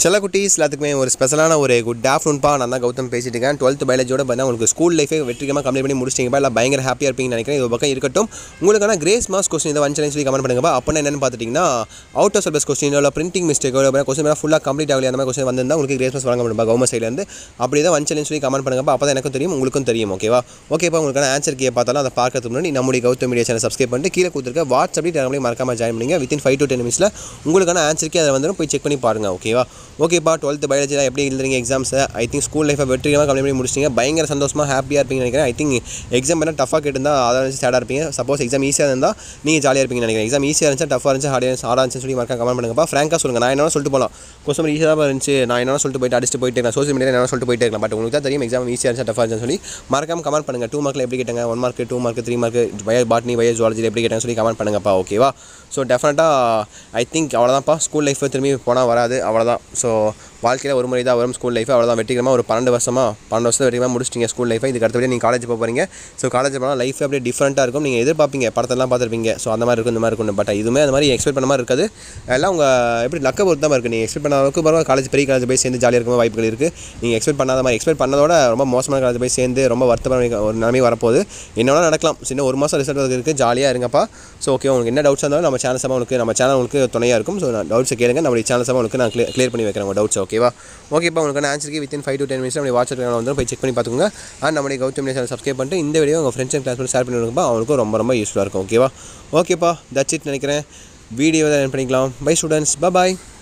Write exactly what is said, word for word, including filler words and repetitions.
செல்ல குட்டீஸ் எல்லாத்துக்குமே ஒரு ஸ்பெஷலான ஒரு குட் ஆஃப்டர்நூன்பா. நான் தான் கௌதம் பேசிட்டு இருக்கேன். டுவெல்த் பயாலஜியோட பார்த்தா உங்களுக்கு ஸ்கூல் லைஃபே வெற்றிகரமாக கம்ப்ளீட் பண்ணி முடிச்சிட்டிங்கப்பா. இல்லை பயங்கர ஹாப்பியாக இருப்பீங்கன்னு நினைக்கிறேன். இது பக்கம் இருக்கட்டும். உங்களுக்கான கிரேஸ் மார்க்ஸ் கொஸ்டின் இதை வந்து சொல்லி கமெண்ட் பண்ணுங்கப்பா. அப்போ என்னென்னு பார்த்துட்டிங்கன்னா அவுட் ஆஃப் சிலபஸ் கொஸ்டின் இல்லை பிரிண்டிங் மிஸ்டேக்கோ கொஸ்டின் ஃபுல்லாக கம்ப்ளீட் ஆகலையா அந்த மாதிரி கொஸ்டின் வந்திருந்தால் உங்களுக்கு கிரேஸ் மார்க்ஸ் வழங்க முடியுமா கவர்மெண்ட் சைட்லேருந்து. அப்படி தான் வந்து சொல்லி கமெண்ட் பண்ணுங்கப்பா. அப்போ தான் எனக்கும் தெரியும் உங்களுக்கும் தெரியும். ஓகேவா? ஓகேப்பா. உங்களுக்கான ஆன்சர் கீழே பார்த்தாலும் அதை பார்க்கறதுக்கு முன்னாடி நம்முடைய கௌதம் மீடியா சேனல் சப்ஸ்கிரைப் பண்ணிட்டு கீழே கொடுத்துருக்க வாட்ஸ்அப் டெலிகிராம்லேயே மறக்காமல் ஜாயின் பண்ணிங்க. வித்தின் ஃபைவ் டு டென் மினிட்ஸில் உங்களுக்கான ஆன்சருக்கு அதை வந்து போய் செக் பண்ணி பாருங்கள். ஓகேவா? ஓகேப்பா. டுவெல்த் பயாலஜியில் எப்படி எழுதுறீங்க எக்ஸாம்ஸை? ஐ திங்க் ஸ்கூல் லைஃபை வெற்றிகரமாக கம்ப்ளீட் பண்ணி முடிச்சிங்க. பயங்கர சந்தோஷமாக ஹாப்பியாக இருப்பீங்கன்னு நினைக்கிறேன். ஐ திங்க் எக்ஸாம் என்ன டஃபாக கேட்டிருந்தால் அதை வச்சு சேடாக இருப்பீங்க. சப்போஸ் எக்ஸாம் ஈஸியாக இருந்தால் நீங்கள் ஜாலியாக இருப்பீங்கன்னு நினைக்கிறேன். எக்ஸாம் ஈஸியாக இருந்துச்சு டஃபாக இருந்துச்சு ஹார்டாக இருந்துச்சு ஹார்டாக இருந்துச்சு சொல்லி மறக்காம கமெண்ட் பண்ணுங்கப்பா. ஃப்ராங்காக சொல்லுங்கள். நான் என்ன சொல்லிட்டு போகலாம் கொஸ்டின் ஈஸியாக இருந்துச்சு நான் என்ன சொல்லிட்டு போயிட்டு அடிச்சுட்டு போயிட்டு இருக்கலாம். சோசியல் மீடியா என்ன சொல்லிட்டு போயிட்டு இருக்கலாம். பட் உங்களுக்கு தான் தெரியும் எக்ஸாம் ஈஸியாக இருந்துச்சு டஃபாக இருந்துச்சு சொல்லி மறக்காம கமெண்ட் பண்ணுங்கள். டூ மார்க்கில் எப்படி கேட்டாங்க, one mark two mark three mark bio botany bio zoology எப்படி கேட்டாங்க சொல்லி கமெண்ட் பண்ணுங்கப்பா. ஓகேவா? ஸோ டெஃபினட்டாக ஐ திங்க் அவ்வளோதான்ப்பா. ஸ்கூல் லைஃப் திரும்பி போனால் வராது. அவ்வளோதான். ஸோ வாழ்க்கையில் ஒரு முறை தான் வரும் ஸ்கூல் லைஃப். அவ்வளோதான். வெற்றிகரமாக ஒரு பன்னெண்டு வருஷமாக பன்னெண்டு வருஷம் வெற்றிகரமாக முடிச்சிட்டிங்க ஸ்கூல் லைஃபை. இதுக்கு அடுத்தபடி நீங்கள் காலேஜ் போக போகிறீங்க. ஸோ காலேஜ் போனால் லைஃப் அப்படியே டிஃப்ரெண்ட்டாக இருக்கும். நீங்கள் எதிர்பார்ப்பீங்க படத்தெல்லாம் பார்த்துருப்பீங்க. ஸோ அந்த மாதிரி இருக்கும் இந்த மாதிரி இருக்கும். பட் இதுவுமே அந்த மாதிரி எக்ஸ்பெக்ட் பண்ண மாதிரி இருக்காது. எல்லாம் உங்கள் எப்படி லக்க பொறுத்து தான் இருக்குது. நீங்கள் எக்ஸ்பெக்ட் பண்ண அளவுக்கு பரவாயில்ல காலேஜ் பெரிய காலேஜ் போய் சேர்ந்து ஜாலியாக இருக்கும் வாய்ப்புகள் இருக்குது. நீங்கள் எக்ஸ்பெக்ட் பண்ணாத மாதிரி எக்ஸ்பெக்ட் பண்ணதோட ரொம்ப மோசமான காலேஜ் போய் சேர்ந்து ரொம்ப வருத்தமான ஒரு நிலைமை வரப்போகுது. என்னென்னா நடக்கலாம். சின்ன ஒரு மாதம் ரிசல்ட் இருக்குது. ஜாலியாக இருங்கப்பா. So okay. உங்களுக்கு என்ன டவுட்ஸ் இருந்தாலும் நம்ம சேனல் சம்பா உங்களுக்கு நம்ம சேனல் உங்களுக்கு துணையாக இருக்கும். ஸோ டவுட்ஸை கேளுங்க. நம்மளுடைய சேனல் சம்பா உங்களுக்கு நான் கிளியர் கிளியர் பண்ணி வைக்கிறேன் உங்கள் டவுட்ஸ். ஓகேவா? ஓகேப்பா. உங்களுக்கு ஆன்சருக்கு within five to ten minutes நம்மளுடைய வாட்ஸ்அப் சேனல் வந்து போய் செக் பண்ணி பார்த்துக்கோங்க. அண்ட் நம்மளுடைய கௌதம் சேனல் சப்ஸ்கிரைப் பண்ணிட்டு இந்த வீடியோ உங்கள் ஃப்ரெண்ட்ஸ் அண்ட் கிளாஸ் பண்ணி ஷேர் பண்ணி விடுங்கப்பா. அவங்களுக்கும் ரொம்ப ரொம்ப யூஸ்ஃபுல்லாக இருக்கும். ஓகேவா? ஓகேப்பா. தட்ஸ் இட் நினைக்கிறேன். வீடியோ தான் என் பண்ணிக்கலாம். Bye students. பாய்.